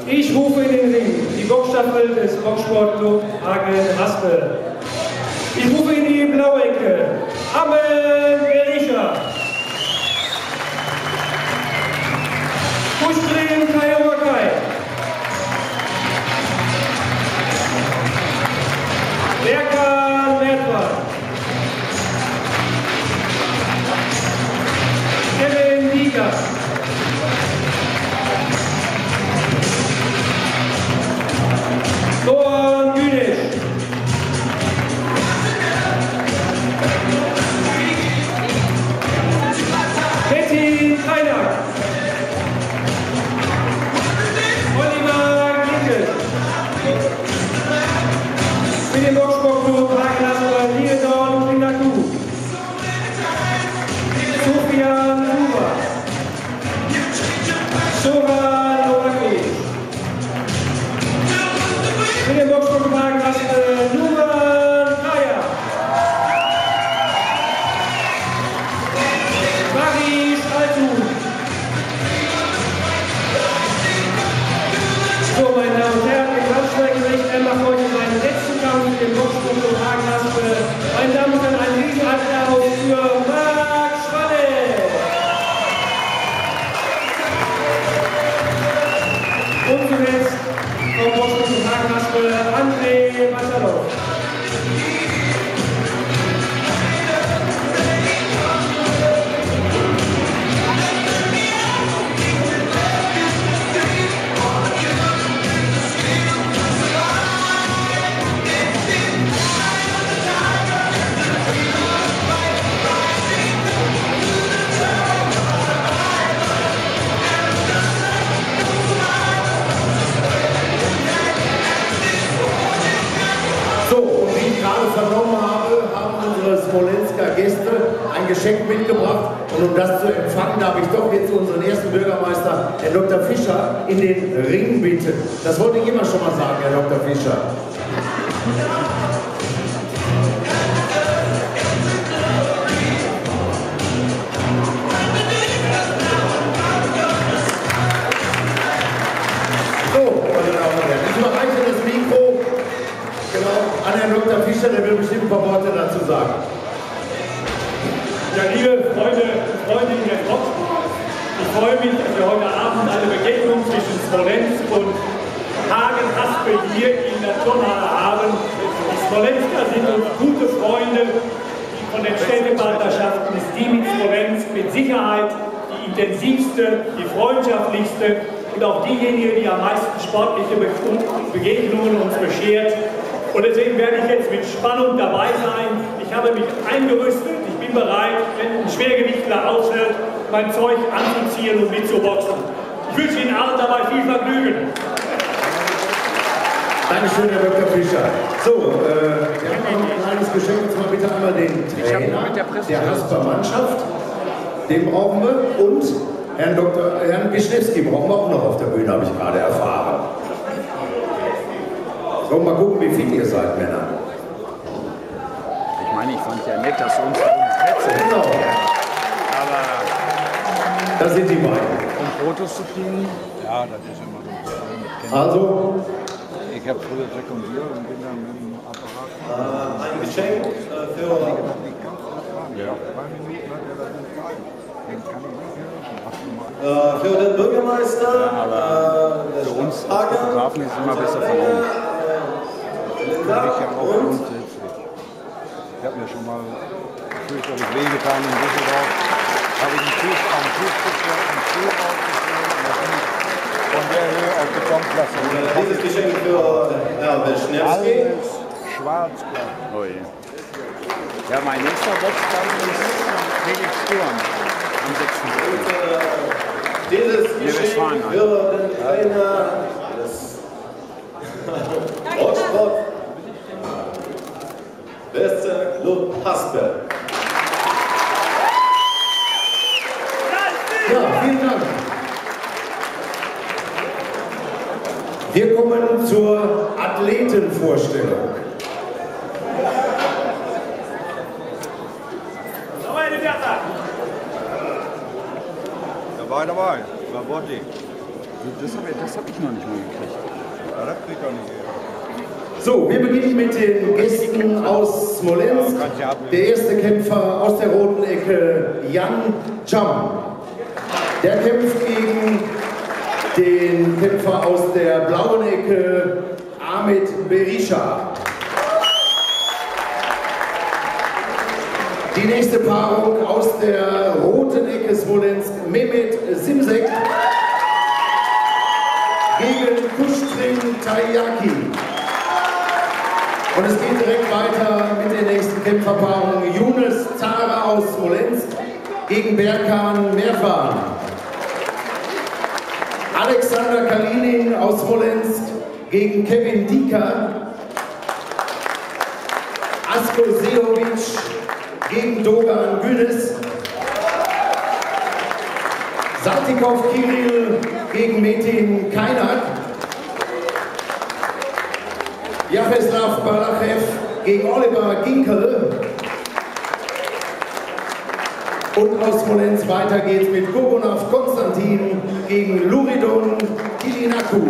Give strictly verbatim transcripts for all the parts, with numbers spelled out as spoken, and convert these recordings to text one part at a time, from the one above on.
Ich rufe in den Ring die Boxstaffel des Boxsportclub Hagen-Haspel. Ich rufe in die blaue Ecke Amel Berisha. Kuschdrin Kaiowakai. Berkan Mertwan. Kevin Dieger. Doan Güneş. Metin Kaynak. Oliver Linke. Für den Boxsportclub Hagen-Haspel Niederdorn Rinatu. Sofian Huber. Soran Nowaki. Für den Boxsportclub Hagen-Haspel Numan Kaya. Marie Altun. So, meine Damen und Herren, im Kampfschweigericht, er macht heute seinen letzten Kampf mit dem Boxsportclub Hagen-Haspel. Meine Damen und Herren, einen Riesenapplaus für Marc Schwanne. Und zuletzt vom Boxsportclub Hagen-Haspel André Maschalow. So, und wie ich gerade vernommen habe, haben unsere Smolensker Gäste ein Geschenk mitgebracht. Und um das zu empfangen, darf ich doch jetzt unseren ersten Bürgermeister, Herrn Doktor Fischer, in den Ring bitten. Das wollte ich immer schon mal sagen, Herr Doktor Fischer. So, meine Damen und Herren, ich überreiche das Mikro genau an Herrn Doktor Fischer, der will bestimmt ein paar Worte dazu sagen. Ja, liebe Freunde und Freundinnen des Boxsports, ich freue mich, dass wir heute Abend eine Begegnung zwischen Smolensk und Hagen-Haspel hier in der Turnhalle haben. Die Smolensker sind uns gute Freunde. Die von den Städtepartnerschaften ist die mit Smolensk mit Sicherheit die intensivste, die freundschaftlichste und auch diejenige, die am meisten sportliche Begegnungen uns beschert. Und deswegen werde ich jetzt mit Spannung dabei sein. Ich habe mich eingerüstet, ich bin bereit, wenn ein Schwergewichtler aushält, mein Zeug anzuziehen und mitzuboxen. Ich wünsche Ihnen allen dabei viel Vergnügen. Dankeschön, Herr Doktor Fischer. So, äh, wir haben noch ein kleines Geschenk, und zwar bitte einmal den Trainer der Hasper-Mannschaft. Den brauchen wir. Und Herrn Doktor Herrn Wischnewski brauchen wir auch noch auf der Bühne, habe ich gerade erfahren. So, mal gucken, wie fit ihr seid, Männer. Ich meine, ich fand ja nett, dass du uns da um Plätze Genau. Aber Da sind die beiden. um Fotos zu kriegen, Ja, das ist immer so. Also, Ich habe früher sekundiert und bin dann mit dem Apparat. Äh, ein Geschenk äh, für Ja, zwei Minuten hat er das nicht gehalten. Den kann ich nicht hören. Hast du mal. Äh, für den Bürgermeister äh, des für uns als Hagen, Fotografen ist es immer besser von oben. Linda Ich ja auch und grundsätzlich. Ich habe mir schon mal fürchterlich wehgetan in Düsseldorf. Habe ich einen Fuß am Fußpizza und Schuh rausgeschlagen und dann bin ich von der Höhe auf Betonplatte. äh, dieses Geschenk für Herrn Wischnewski. Alles schwarz-blau. Oh je. Ja, mein nächster Boxkampf ist Felix Sturm am sechsten Und äh, dieses Geschenk für den Trainer des Boxsport Beste Club Haspel. ja, vielen Dank. Wir kommen zur Athletenvorstellung. Dabei, dabei. Rabotti. Das habe das hab ich noch nicht mal gekriegt. Ja, das kriegt er nicht. So, wir beginnen mit den Gästen aus Smolensk. Der erste Kämpfer aus der roten Ecke, Jan Cham. Der kämpft gegen den Kämpfer aus der blauen Ecke, Ahmed Berisha. Die nächste Paarung aus der roten Ecke Smolensk, Mehmet Simsek gegen Kustrin Tayyaki. Und es geht direkt weiter mit der nächsten Kämpferpaarung. Yunus Tara aus Smolensk gegen Berkan Mervan. Alexander Kalinin aus Smolensk gegen Kevin Dika. Asko Sehovic gegen Dogan Günes. Saltykov Kirill gegen Metin Kainak. Jaroslav Balachev gegen Oliver Ginkel. Und aus Smolensk weiter geht's mit Gogonav Konstantin gegen Luridon Kilinaku.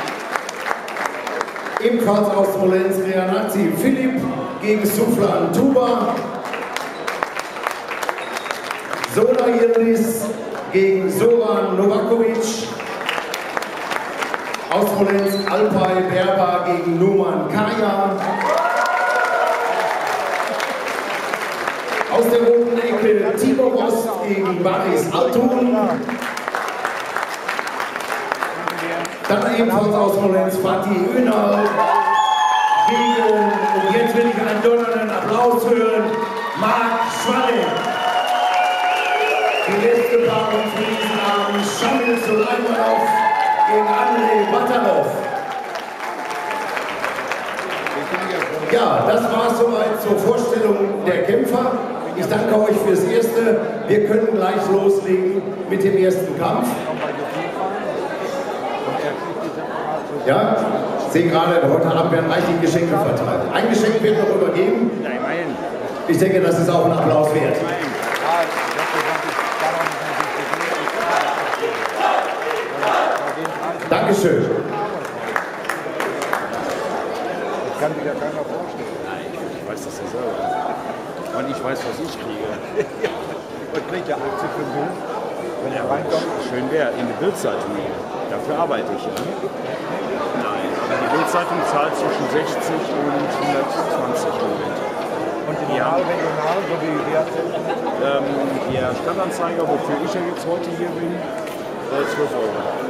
Ebenfalls aus Smolensk Reanazi Philipp gegen Suflan Tuba. Zola Yildiz gegen Zoran Novakovic. Aus Smolensk Alpay Berba gegen Numan Kaya. Aus der roten Ecke Tibor Rost gegen Boris Altun. Dann ebenfalls aus Smolensk Fatih Ünal gegen, und jetzt will ich einen donnernden Applaus hören, Marc Schwalle. Die letzte Paarung für diesen Abend, Shamil Suleimanov gegen Andrei Batanov. Ja, das war es soweit zur Vorstellung der Kämpfer. Ich danke euch fürs Erste. Wir können gleich loslegen mit dem ersten Kampf. Ja, ich sehe gerade, heute Abend werden reichlich Geschenke verteilt. Ein Geschenk wird noch übergeben. Ich denke, das ist auch ein Applaus wert. Dankeschön. Das kann sich ja keiner vorstellen. Nein, ich weiß das ja selber. Und ich weiß, was ich kriege. Was kriegt der achtzig für ein Bild, wenn er reinkommt? Schön wäre, in der Bildzeitung. Dafür arbeite ich ja. Nein, aber die Bildzeitung zahlt zwischen sechzig und hundertzwanzig im Moment. Und die ja. Regional, so wie die ähm, der Stadtanzeiger, wofür ich ja jetzt heute hier bin, äh, zwölf Euro.